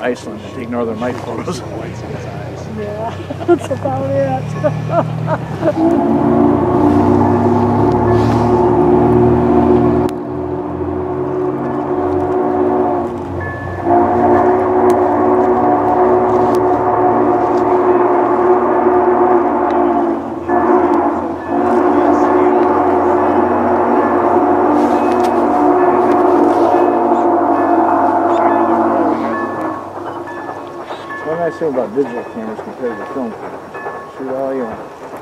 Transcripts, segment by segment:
Iceland and take northern light photos. Yeah, that's about it. One nice thing about digital cameras compared to film cameras. Shoot all you want.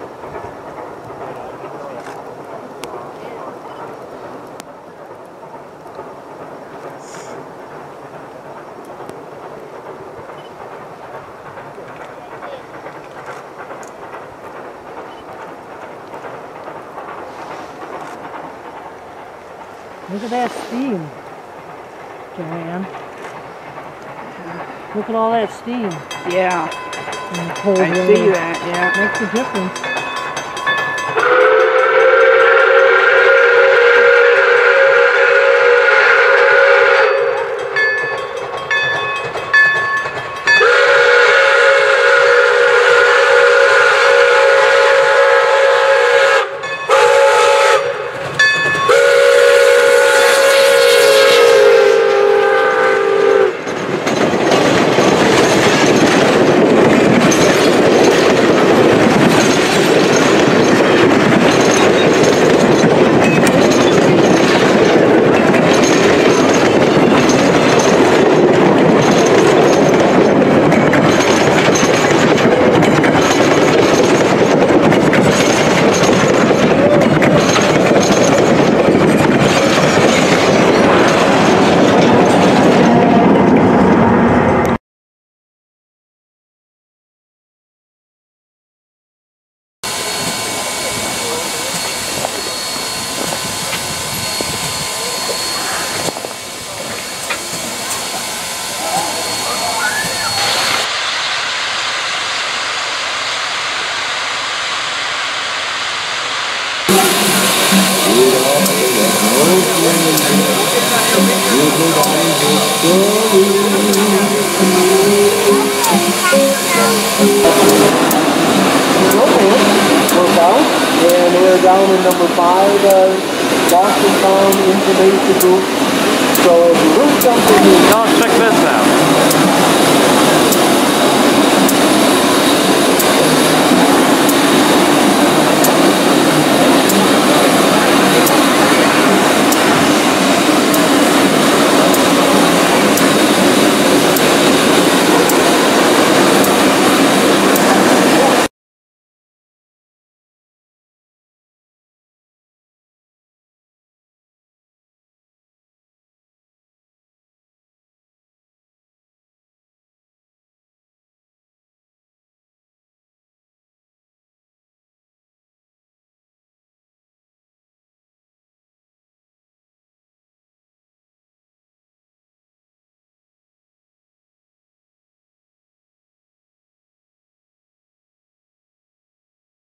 Look at that steam, Joanne. Look at all that steam. Yeah. In the cold I weather. see that, yeah. Makes a difference. And we're down in number 5, lost and found information group. So if you heard something, No, check this out.